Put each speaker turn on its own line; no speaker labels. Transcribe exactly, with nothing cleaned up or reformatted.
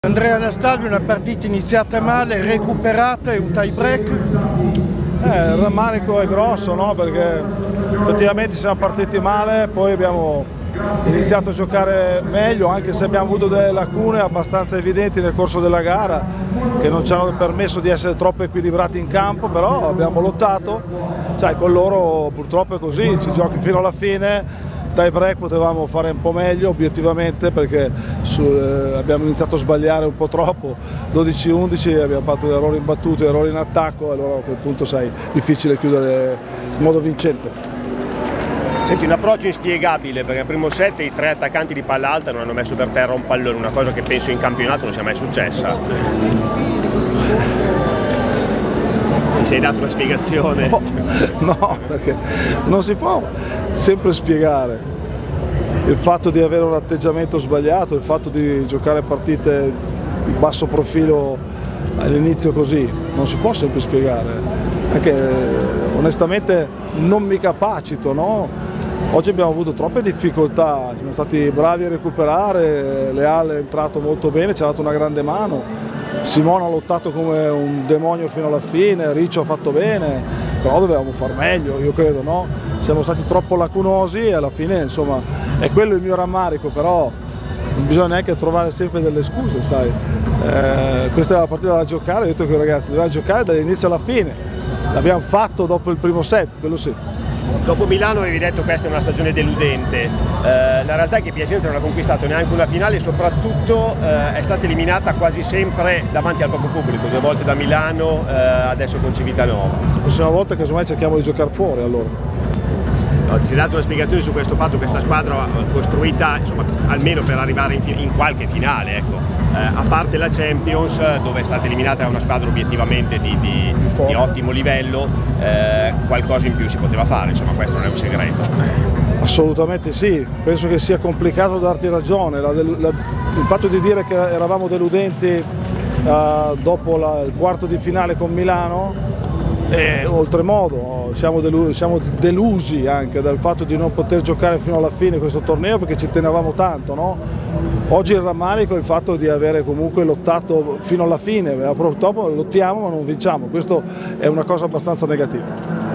Andrea Anastasio, una partita iniziata male, recuperata e un tie break.
Eh, il rammarico è grosso, no? Perché effettivamente siamo partiti male, poi abbiamo iniziato a giocare meglio, anche se abbiamo avuto delle lacune abbastanza evidenti nel corso della gara che non ci hanno permesso di essere troppo equilibrati in campo, però abbiamo lottato. Sai, con loro purtroppo è così, ci giochi fino alla fine. Tie break potevamo fare un po' meglio obiettivamente perché su, eh, abbiamo iniziato a sbagliare un po' troppo, dodici undici, abbiamo fatto errori imbattuti, errori in attacco, allora a quel punto sai, difficile chiudere in modo vincente.
Senti, un approccio inspiegabile perché al primo set i tre attaccanti di palla alta non hanno messo per terra un pallone, una cosa che penso in campionato non sia mai successa. Ti sei dato una spiegazione?
No, no, perché non si può sempre spiegare il fatto di avere un atteggiamento sbagliato, il fatto di giocare partite di basso profilo all'inizio così, non si può sempre spiegare, anche onestamente non mi capacito, no? Oggi abbiamo avuto troppe difficoltà, siamo stati bravi a recuperare, Leal è entrato molto bene, ci ha dato una grande mano. Simone ha lottato come un demonio fino alla fine, Riccio ha fatto bene, però dovevamo far meglio, io credo, no? Siamo stati troppo lacunosi e alla fine, insomma, è quello il mio rammarico, però non bisogna neanche trovare sempre delle scuse, sai. Eh, questa è la partita da giocare, io ho detto che ragazzi, dobbiamo giocare dall'inizio alla fine, l'abbiamo fatto dopo il primo set, quello sì.
Dopo Milano avevi detto che questa è una stagione deludente, eh, la realtà è che Piacenza non ha conquistato neanche una finale e soprattutto eh, è stata eliminata quasi sempre davanti al proprio pubblico, due volte da Milano, eh, adesso con Civitanova.
La prossima volta casomai cerchiamo di giocare fuori allora.
No, ti sei dato una spiegazione su questo fatto che questa squadra costruita insomma, almeno per arrivare in, in qualche finale, ecco. Eh, a parte la Champions dove è stata eliminata una squadra obiettivamente di, di, di ottimo livello, eh, qualcosa in più si poteva fare, insomma questo non è un segreto.
Assolutamente sì, penso che sia complicato darti ragione, la, la, il fatto di dire che eravamo deludenti eh, dopo la, il quarto di finale con Milano e oltremodo siamo, delu siamo delusi anche dal fatto di non poter giocare fino alla fine questo torneo perché ci tenevamo tanto, no? Oggi il rammarico è il fatto di avere comunque lottato fino alla fine, purtroppo lottiamo ma non vinciamo, questo è una cosa abbastanza negativa.